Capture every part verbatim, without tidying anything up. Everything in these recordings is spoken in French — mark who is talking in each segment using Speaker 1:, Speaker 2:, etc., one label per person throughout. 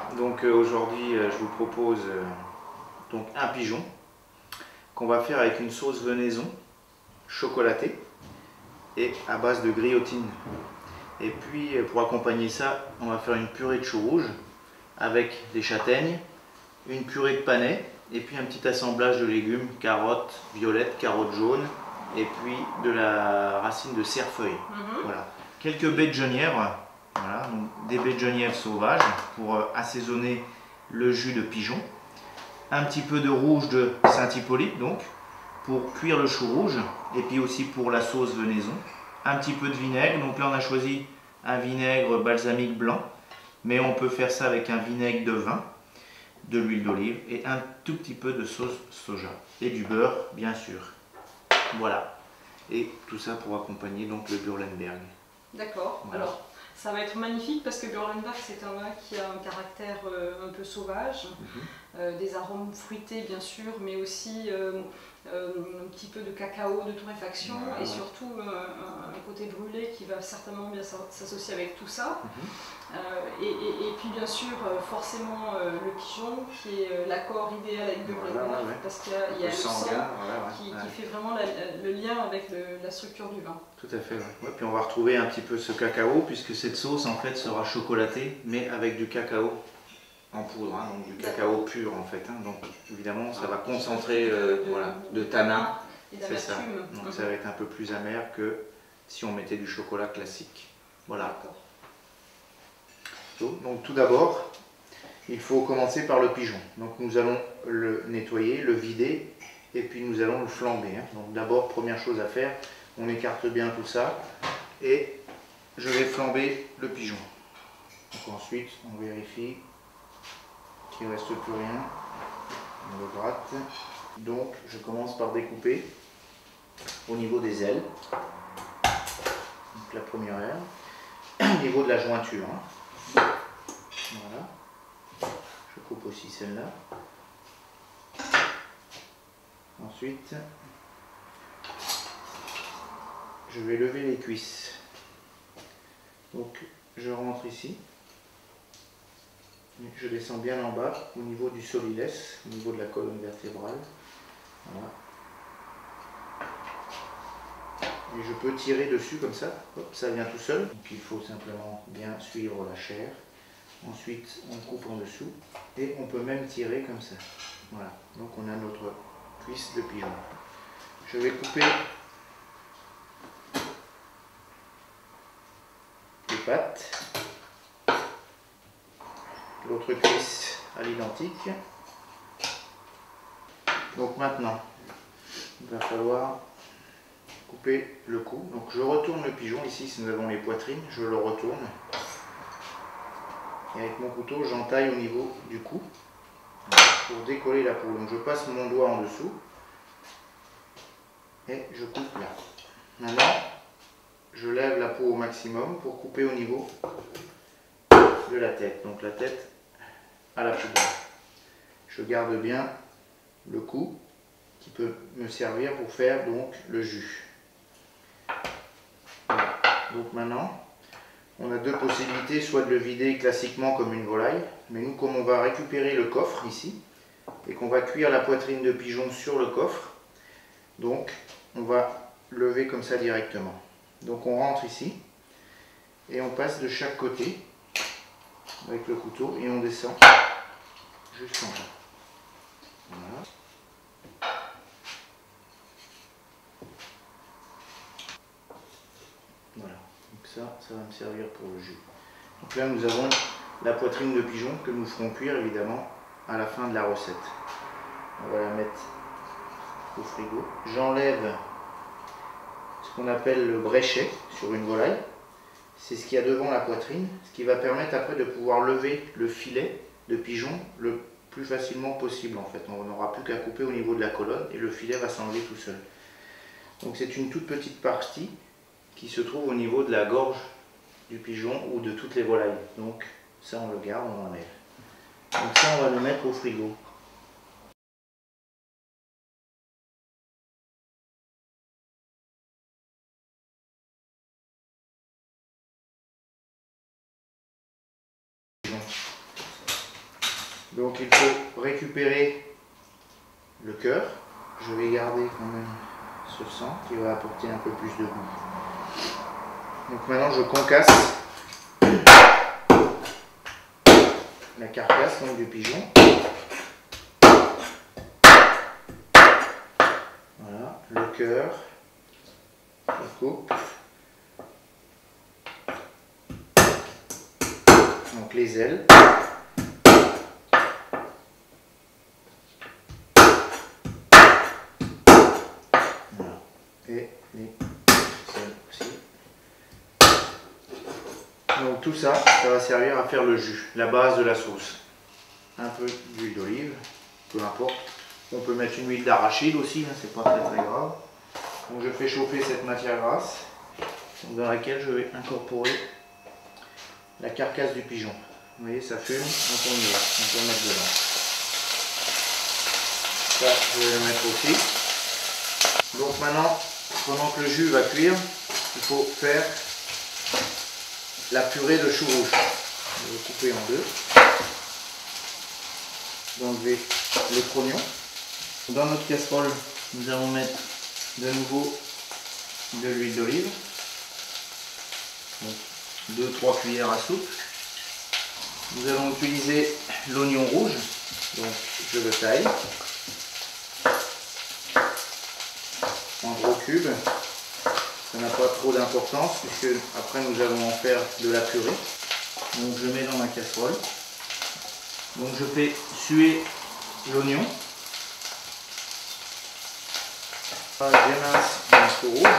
Speaker 1: Voilà, donc euh, aujourd'hui euh, je vous propose euh, donc un pigeon qu'on va faire avec une sauce venaison chocolatée et à base de griotine. Et puis euh, pour accompagner ça, on va faire une purée de chou rouge avec des châtaignes, une purée de panais et puis un petit assemblage de légumes, carottes violettes, carottes jaunes et puis de la racine de cerfeuil. Mm-hmm. Voilà. Quelques baies de genièvre. Voilà, donc des baies de genièvre sauvages pour euh, assaisonner le jus de pigeon. Un petit peu de rouge de Saint-Hippolyte donc pour cuire le chou rouge et puis aussi pour la sauce venaison. Un petit peu de vinaigre, donc là on a choisi un vinaigre balsamique blanc, mais on peut faire ça avec un vinaigre de vin, de l'huile d'olive et un tout petit peu de sauce soja et du beurre bien sûr. Voilà, et tout ça pour accompagner donc le Burlenberg.
Speaker 2: D'accord. Voilà. Alors, ça va être magnifique parce que Burlenberg c'est un vin qui a un caractère euh, un peu sauvage, mm-hmm. euh, des arômes fruités bien sûr, mais aussi euh, euh, un petit peu de cacao de torréfaction, voilà, et surtout euh, un, un côté brûlé qui va certainement bien s'associer avec tout ça. Mm-hmm. euh, et, et, et puis bien sûr forcément euh, le pigeon qui est l'accord idéal avec Burlenberg, voilà, ouais, parce qu'il y a, il y a le, le sang voilà, ouais, qui, ouais. qui fait vraiment la, le lien avec le, la structure du vin.
Speaker 1: Tout à fait, ouais. Ouais, puis on va retrouver un petit peu ce cacao puisque cette sauce en fait sera chocolatée mais avec du cacao en poudre, hein, donc du cacao pur en fait, hein, donc évidemment ça va concentrer euh, de, voilà, de tanin, c'est ça, donc mm-hmm. ça va être un peu plus amer que si on mettait du chocolat classique. Voilà. Donc tout d'abord, il faut commencer par le pigeon, donc nous allons le nettoyer, le vider et puis nous allons le flamber, hein. Donc d'abord, première chose à faire, on écarte bien tout ça et je vais flamber le pigeon. Donc ensuite on vérifie qu'il ne reste plus rien, on le gratte. Donc je commence par découper au niveau des ailes, donc la première aile, au niveau de la jointure, hein. Voilà, je coupe aussi celle-là. Ensuite je vais lever les cuisses, donc je rentre ici. Je descends bien en bas au niveau du solilès, au niveau de la colonne vertébrale. Voilà. Et je peux tirer dessus comme ça, hop, ça vient tout seul. Donc il faut simplement bien suivre la chair. Ensuite on coupe en dessous et on peut même tirer comme ça. Voilà, donc on a notre cuisse de pigeon. Je vais couper les pattes. L'autre cuisse à l'identique. Donc maintenant, il va falloir couper le cou. Donc je retourne le pigeon, ici si nous avons les poitrines, je le retourne. Et avec mon couteau, j'entaille au niveau du cou pour décoller la peau. Donc je passe mon doigt en dessous et je coupe là. Maintenant, je lève la peau au maximum pour couper au niveau de la tête. Donc la tête à la poudre. Je garde bien le cou qui peut me servir pour faire donc le jus. Voilà. Donc maintenant, on a deux possibilités, soit de le vider classiquement comme une volaille, mais nous comme on va récupérer le coffre ici, et qu'on va cuire la poitrine de pigeon sur le coffre, donc on va lever comme ça directement. Donc on rentre ici, et on passe de chaque côté, avec le couteau et on descend jusqu'en bas. Voilà. Voilà, donc ça, ça va me servir pour le jus. Donc là nous avons la poitrine de pigeon que nous ferons cuire évidemment à la fin de la recette. On va la mettre au frigo. J'enlève ce qu'on appelle le bréchet sur une volaille. C'est ce qu'il y a devant la poitrine, ce qui va permettre après de pouvoir lever le filet de pigeon le plus facilement possible en fait. On n'aura plus qu'à couper au niveau de la colonne et le filet va s'enlever tout seul. Donc c'est une toute petite partie qui se trouve au niveau de la gorge du pigeon ou de toutes les volailles. Donc ça on le garde, on enlève. Donc ça on va le mettre au frigo. Donc il faut récupérer le cœur. Je vais garder quand même ce sang qui va apporter un peu plus de goût. Donc maintenant je concasse la carcasse donc, du pigeon. Voilà, le cœur, je coupe. Donc les ailes. Voilà. Et les ailes aussi. Donc tout ça, ça va servir à faire le jus, la base de la sauce. Un peu d'huile d'olive, peu importe. On peut mettre une huile d'arachide aussi, hein, c'est pas très très grave. Donc je fais chauffer cette matière grasse dans laquelle je vais incorporer la carcasse du pigeon. Vous voyez, ça fume, donc on y va, on peut le mettre dedans. Ça, je vais le mettre aussi. Donc maintenant, pendant que le jus va cuire, il faut faire la purée de chou rouge. Je vais couper en deux. D'enlever les trognons. Dans notre casserole, nous allons mettre de nouveau de l'huile d'olive. deux trois cuillères à soupe. Nous allons utiliser l'oignon rouge. Donc je le taille en gros cubes. Ça n'a pas trop d'importance puisque après nous allons en faire de la purée. Donc je mets dans ma casserole. Donc je fais suer l'oignon. J'émince mon chou rouge.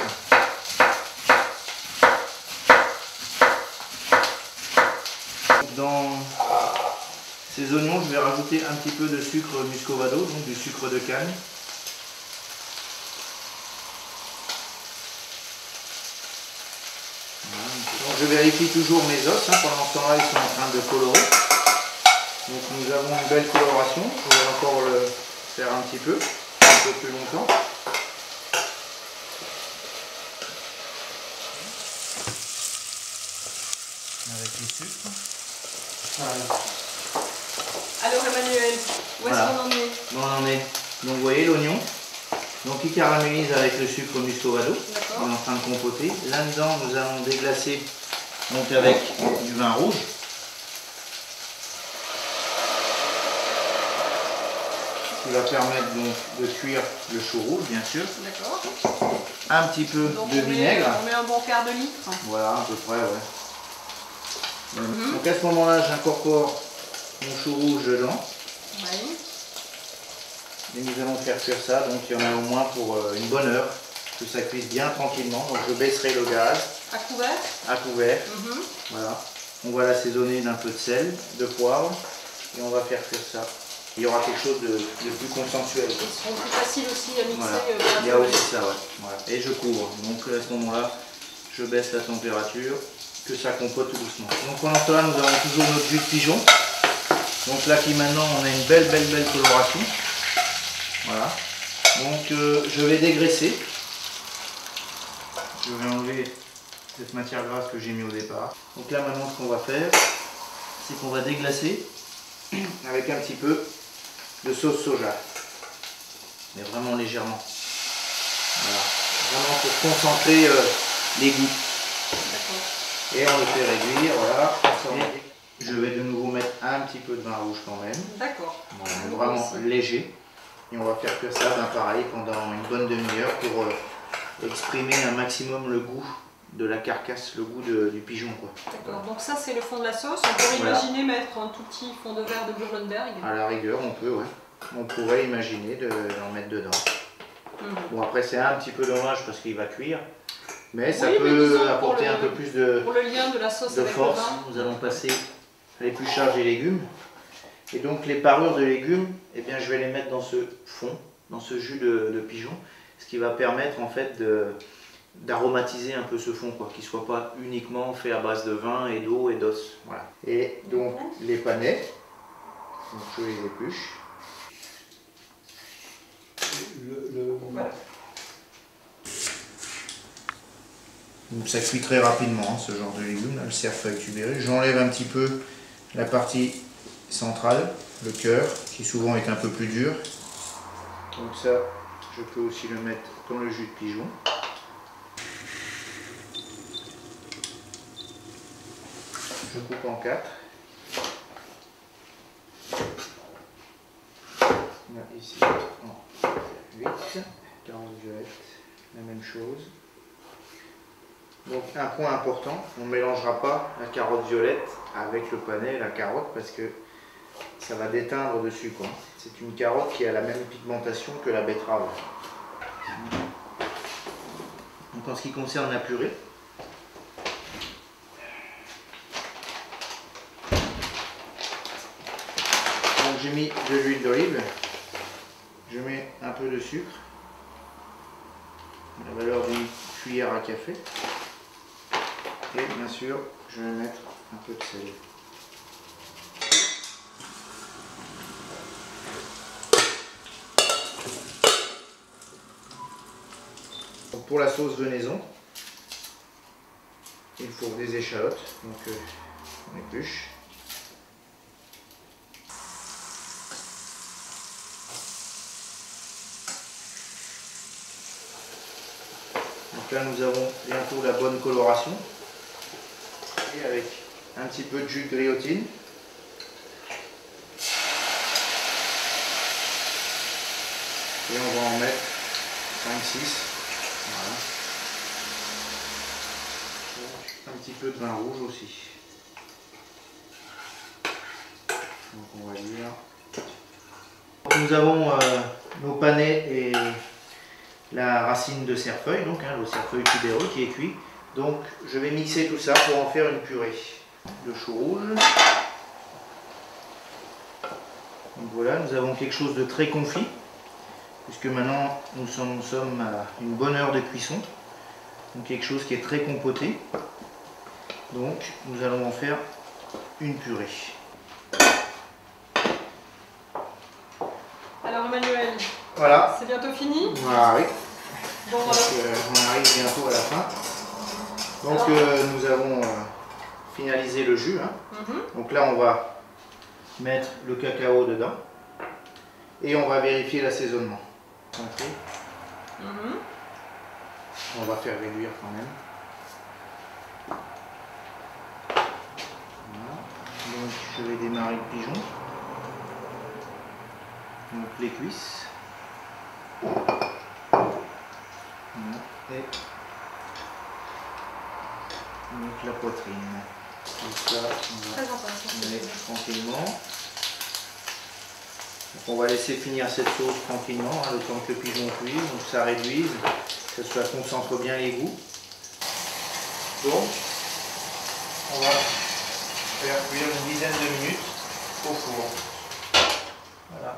Speaker 1: Dans ces oignons, je vais rajouter un petit peu de sucre muscovado, donc du sucre de canne. Donc je vérifie toujours mes os, hein, pendant ce temps-là ils sont en train de colorer. Donc nous avons une belle coloration, je vais encore le faire un petit peu, un peu plus longtemps. Avec les sucres. Voilà.
Speaker 2: Alors Emmanuel, où est-ce
Speaker 1: Voilà.
Speaker 2: qu'on en est?
Speaker 1: Bon, on en est. Donc vous voyez l'oignon. Donc il caramélise avec le sucre muscovado. On est en train de compoter. Là-dedans nous allons déglacer donc avec du vin rouge. Qui va permettre donc de cuire le chou rouge bien sûr.
Speaker 2: D'accord.
Speaker 1: Un petit peu
Speaker 2: Donc
Speaker 1: de
Speaker 2: on
Speaker 1: vinaigre.
Speaker 2: Met, on met un bon quart de litre.
Speaker 1: Voilà, à peu près, ouais.
Speaker 2: Mm-hmm.
Speaker 1: Donc à ce moment-là, j'incorpore mon chou rouge dedans.
Speaker 2: Oui.
Speaker 1: Et nous allons faire cuire ça, donc il y en a au moins pour euh, une bonne heure, que ça cuise bien tranquillement. Donc je baisserai le gaz.
Speaker 2: À couvert.
Speaker 1: À couvert.
Speaker 2: Mm-hmm. Voilà.
Speaker 1: On va l'assaisonner d'un peu de sel, de poivre, et on va faire cuire ça. Il y aura quelque chose de, de plus consensuel.
Speaker 2: Ils seront plus faciles aussi à mixer.
Speaker 1: Voilà.
Speaker 2: Euh,
Speaker 1: il y a aussi ça, ouais. Voilà. Et je couvre. Donc à ce moment-là, je baisse la température, que ça compote tout doucement. Donc pendant ce temps-là, nous avons toujours notre jus de pigeon. Donc là qui maintenant on a une belle belle belle coloration. Voilà. Donc euh, je vais dégraisser. Je vais enlever cette matière grasse que j'ai mis au départ. Donc là maintenant ce qu'on va faire, c'est qu'on va déglacer avec un petit peu de sauce soja. Mais vraiment légèrement. Voilà. Vraiment pour concentrer euh, les goûts. Et on le fait réduire, voilà. Et je vais de nouveau mettre un petit peu de vin rouge quand même.
Speaker 2: D'accord.
Speaker 1: Bon, vraiment aussi. Léger. Et on va faire cuire ça ben, pareil pendant une bonne demi-heure pour euh, exprimer un maximum le goût de la carcasse, le goût de, du pigeon.
Speaker 2: D'accord, donc ça c'est le fond de la sauce. On pourrait voilà. imaginer mettre un tout petit fond de verre de Burlenberg.
Speaker 1: À la rigueur, on peut, ouais. On pourrait imaginer d'en mettre dedans. Mmh. Bon après c'est un petit peu dommage parce qu'il va cuire. Mais ça oui, peut mais apporter le, un peu plus de,
Speaker 2: pour le lien de, la sauce
Speaker 1: de force. Nous allons passer à l'épluchage des légumes. Et donc les parures de légumes, eh bien, je vais les mettre dans ce fond, dans ce jus de, de pigeon. Ce qui va permettre en fait d'aromatiser un peu ce fond, quoi, qu'il ne soit pas uniquement fait à base de vin et d'eau et d'os. Voilà. Et donc les panais, donc je les épluche. Le, le... Voilà. Donc ça cuit très rapidement, hein, ce genre de légumes, là, le cerfeuil tubéreux. J'enlève un petit peu la partie central, le cœur, qui souvent est un peu plus dur. Donc ça, je peux aussi le mettre dans le jus de pigeon. Je coupe en quatre. Là, ici, en huit. Carotte violette, la même chose. Donc un point important, on ne mélangera pas la carotte violette avec le panais et la carotte parce que ça va déteindre dessus, quoi. C'est une carotte qui a la même pigmentation que la betterave. Donc en ce qui concerne la purée, donc j'ai mis de l'huile d'olive, je mets un peu de sucre, la valeur d'une cuillère à café, et bien sûr je vais mettre un peu de sel. Donc pour la sauce venaison, il faut des échalotes, donc euh, on épluche. Donc là nous avons bientôt la bonne coloration, et avec un petit peu de jus de griotine. Et on va en mettre cinq six. Voilà. Un petit peu de vin rouge aussi. Donc on va dire. Nous avons euh, nos panais et la racine de cerfeuil, donc hein, le cerfeuil tubéreux qui est cuit. Donc je vais mixer tout ça pour en faire une purée de chou rouge. Donc voilà, nous avons quelque chose de très confit, puisque maintenant nous sommes, nous sommes à une bonne heure de cuisson. Donc quelque chose qui est très compoté. Donc nous allons en faire une purée.
Speaker 2: Alors Emmanuel,
Speaker 1: voilà.
Speaker 2: C'est bientôt fini?
Speaker 1: Voilà, oui.
Speaker 2: Bon,
Speaker 1: Donc, euh, on arrive bientôt à la fin. Donc euh, nous avons euh, finalisé le jus. Hein. Mm-hmm. Donc là on va mettre le cacao dedans et on va vérifier l'assaisonnement. Okay. Mm-hmm. On va faire réduire quand même. Voilà. Donc je vais démarrer le pigeon. Donc les cuisses. Voilà. Et donc la poitrine. Donc ça, on va mettre tranquillement. Donc on va laisser finir cette sauce tranquillement, hein, le temps que le pigeon cuise, donc ça réduise, que ça concentre bien les goûts. Donc on va faire cuire une dizaine de minutes au four. Voilà.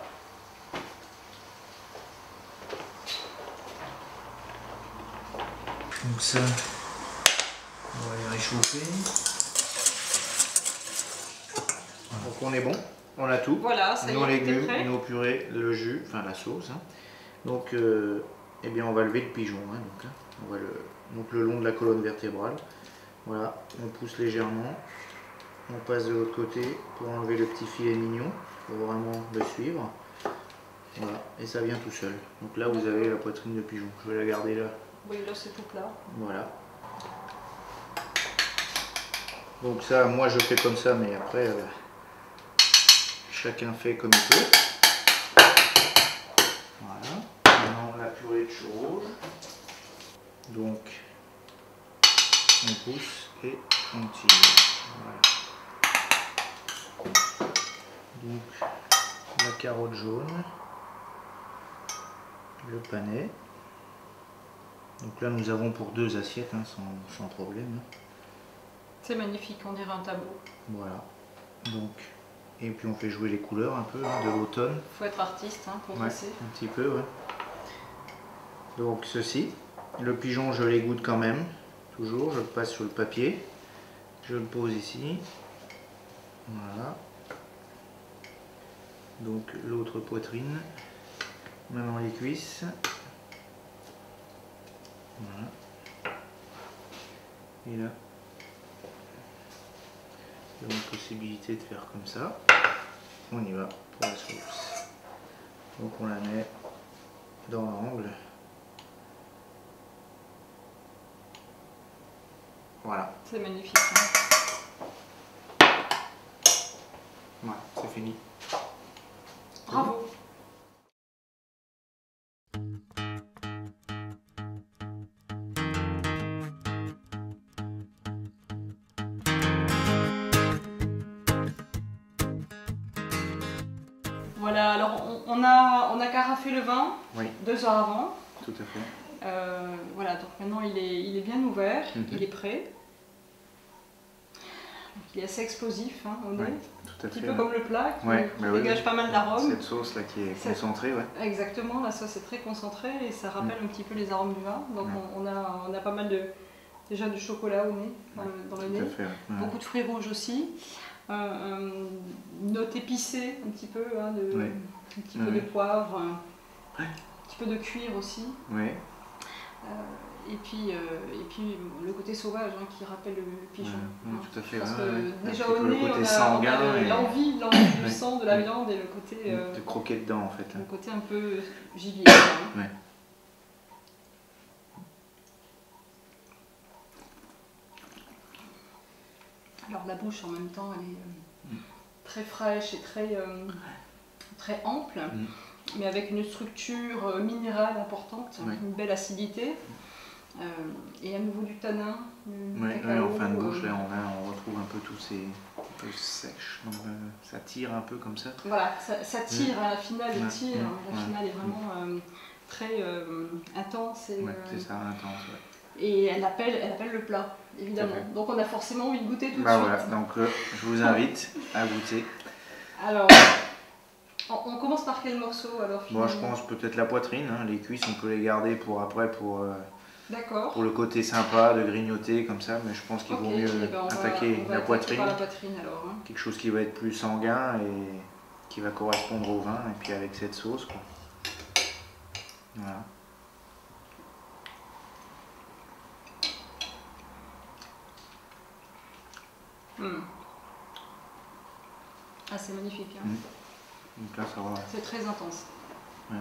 Speaker 1: Donc ça, on va les réchauffer. Donc on est bon, on a tout.
Speaker 2: Voilà, ça y est,
Speaker 1: nos légumes,
Speaker 2: prêt.
Speaker 1: nos purées, le jus, enfin la sauce. Hein. Donc, euh, eh bien, on va lever le pigeon. Hein, donc, hein, on va le, donc le long de la colonne vertébrale. Voilà, on pousse légèrement. On passe de l'autre côté pour enlever le petit filet mignon, pour vraiment le suivre. Voilà, et ça vient tout seul. Donc là, vous avez la poitrine de pigeon. Je vais la garder là.
Speaker 2: Oui, là c'est tout plat.
Speaker 1: Voilà. Donc ça, moi je fais comme ça, mais après, euh, chacun fait comme il peut. Voilà. Maintenant la purée de chou rouge. Donc on pousse et on tire. Voilà. Donc la carotte jaune, le panais. Donc là nous avons pour deux assiettes, hein, sans, sans problème.
Speaker 2: C'est magnifique, on dirait un tableau.
Speaker 1: Voilà. Donc, et puis on fait jouer les couleurs un peu hein, de l'automne.
Speaker 2: Il faut être artiste hein, pour
Speaker 1: ouais,
Speaker 2: dresser.
Speaker 1: Un petit peu, ouais. Donc ceci, le pigeon je l'égoutte quand même, toujours, je le passe sur le papier, je le pose ici, voilà. Donc l'autre poitrine, maintenant les cuisses, voilà. Et là, il y a une possibilité de faire comme ça. on y va pour la sauce. Donc on la met dans l'angle. Voilà.
Speaker 2: C'est magnifique. Hein.
Speaker 1: Voilà, c'est fini.
Speaker 2: Bravo. Voilà, alors on, on, a, on a carafé le vin
Speaker 1: oui.
Speaker 2: deux heures avant.
Speaker 1: Tout à fait.
Speaker 2: Euh, voilà, donc maintenant il est, il est bien ouvert, mm-hmm. il est prêt. Donc, il est assez explosif hein, au nez,
Speaker 1: oui, tout à
Speaker 2: un petit
Speaker 1: fait,
Speaker 2: peu
Speaker 1: ouais.
Speaker 2: comme le plat qui,
Speaker 1: ouais,
Speaker 2: qui
Speaker 1: bah
Speaker 2: dégage
Speaker 1: oui,
Speaker 2: pas mal d'arômes.
Speaker 1: Cette sauce là qui est concentrée, ouais.
Speaker 2: Exactement, la sauce est très concentrée et ça rappelle mm. un petit peu les arômes du vin. Donc ouais. on, on, a, on a pas mal de, déjà du chocolat au nez, dans
Speaker 1: ouais,
Speaker 2: le, dans le nez.
Speaker 1: Fait, ouais.
Speaker 2: Beaucoup de fruits rouges aussi. Euh, une note épicée un petit peu, hein, de,
Speaker 1: ouais.
Speaker 2: un petit
Speaker 1: ouais.
Speaker 2: peu de poivre,
Speaker 1: ouais.
Speaker 2: un petit peu de cuir aussi.
Speaker 1: Ouais.
Speaker 2: Euh, et, puis, euh, et puis le côté sauvage hein, qui rappelle le pigeon.
Speaker 1: Ouais, ouais, tout à fait.
Speaker 2: Parce
Speaker 1: ouais,
Speaker 2: que
Speaker 1: ouais.
Speaker 2: déjà au nez, on a, a l'envie et... du sang, de la viande et le côté... Euh,
Speaker 1: de croquer dedans en fait.
Speaker 2: Le côté un peu gibier. Hein.
Speaker 1: Ouais.
Speaker 2: Alors la bouche en même temps, elle est euh, mm. très fraîche et très, euh, très ample. Mm. Mais avec une structure minérale importante, oui. une belle acidité, euh, et à nouveau du tanin. Du
Speaker 1: ouais,
Speaker 2: cacao,
Speaker 1: ouais, en fin de bouche,
Speaker 2: euh...
Speaker 1: là, on, a, on retrouve un peu tous ces un peu sèches, donc euh, ça tire un peu comme ça.
Speaker 2: Voilà, ça, ça tire, mmh. à la finale, elle tire,
Speaker 1: mmh.
Speaker 2: la finale est vraiment euh, très euh, intense. Et,
Speaker 1: ouais,
Speaker 2: euh,
Speaker 1: c'est ça, intense. Ouais.
Speaker 2: Et elle appelle, elle appelle le plat, évidemment. Donc on a forcément envie de goûter tout
Speaker 1: bah
Speaker 2: de
Speaker 1: voilà,
Speaker 2: suite.
Speaker 1: donc euh, je vous invite à goûter.
Speaker 2: Alors... On commence par quel morceau alors
Speaker 1: Moi bon, je pense peut-être la poitrine, hein. Les cuisses on peut les garder pour après pour, euh, pour le côté sympa de grignoter comme ça, mais je pense qu'il okay, vaut mieux
Speaker 2: ben
Speaker 1: attaquer
Speaker 2: va,
Speaker 1: la poitrine,
Speaker 2: par la poitrine alors, hein.
Speaker 1: Quelque chose qui va être plus sanguin et qui va correspondre au vin et puis avec cette sauce quoi. Voilà.
Speaker 2: Mmh. Ah c'est magnifique. Hein.
Speaker 1: Mmh. Donc là, ça va.
Speaker 2: C'est très intense.
Speaker 1: Ouais.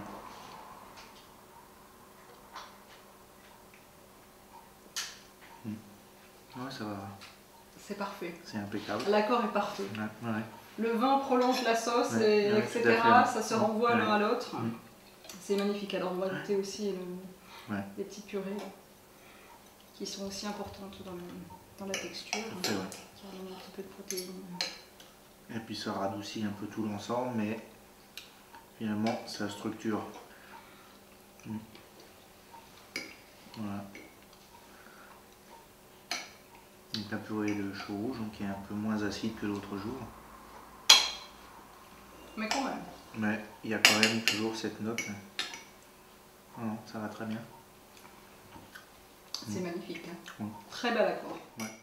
Speaker 1: Mmh. Ouais, ça va.
Speaker 2: C'est parfait.
Speaker 1: C'est impeccable.
Speaker 2: L'accord est parfait.
Speaker 1: Ouais, ouais.
Speaker 2: Le vin prolonge la sauce, ouais, et,
Speaker 1: ouais,
Speaker 2: et cetera. Ça se renvoie
Speaker 1: ouais.
Speaker 2: l'un à l'autre.
Speaker 1: Mmh.
Speaker 2: C'est magnifique. Alors on va goûter aussi le,
Speaker 1: ouais.
Speaker 2: les petites purées qui sont aussi importantes dans, le, dans la texture.
Speaker 1: Fait, ouais.
Speaker 2: Qui ramènent un petit peu de protéines.
Speaker 1: Et puis ça radoucit un peu tout l'ensemble, mais finalement ça structure. Mmh. Voilà. Donc la purée de chou rouge, donc qui est un peu moins acide que l'autre jour.
Speaker 2: Mais quand même.
Speaker 1: Mais il y a quand même toujours cette note. Non, ça va très bien.
Speaker 2: C'est mmh. magnifique. Hein.
Speaker 1: Ouais.
Speaker 2: Très bel accord.
Speaker 1: Ouais.